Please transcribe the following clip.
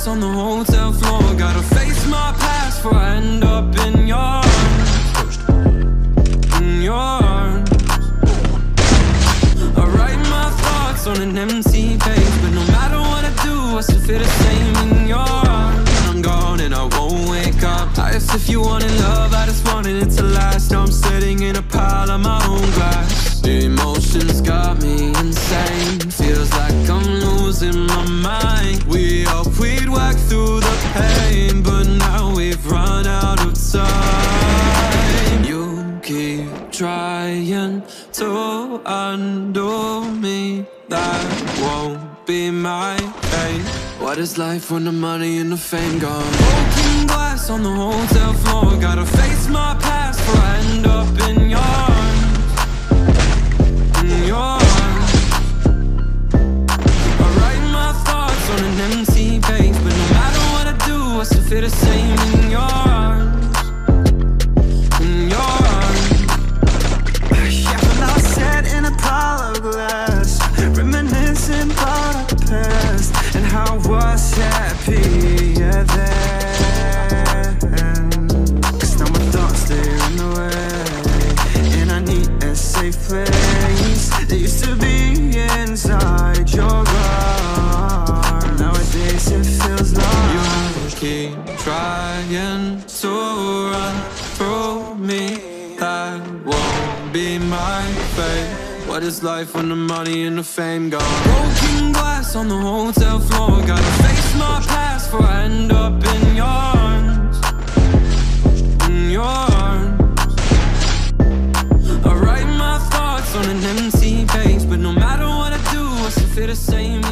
glass on the hotel floor. Gotta face my past before I end up in your arms. In your arms. I write my thoughts on an empty page, but no matter what I do, I still feel the same in your arms. I'm gone and I won't wake up. I asked if you wanted love, I just wanted it to last. Now I'm sitting in a pile of my own glass. The emotions got me insane. Feels like I'm losing my mind. We hoped we'd work through the pain, but now we've run out of time. You keep trying to undo me. That won't be my fate. What is life when the money and the fame gone? Broken glass on the hotel floor. Gotta face my past before I end up in your arms. In your arms. I write my thoughts on an empty page, but no matter what I do, I still feel the same in your arms. In your arms. Yeah, when I sat in a pile of glass, reminiscing about the past and how I was happy, yeah, then. Cause now my thoughts, they're in the way, and I need a safe place that used to be inside your heart. Nowadays it feels like you keep trying to run through me. That won't be my fate. What is life when the money and the fame gone? Broken glass on the hotel floor. Gotta face my past before I end up in your arms. In your arms. I write my thoughts on an empty page, but no matter what I do, I still feel the same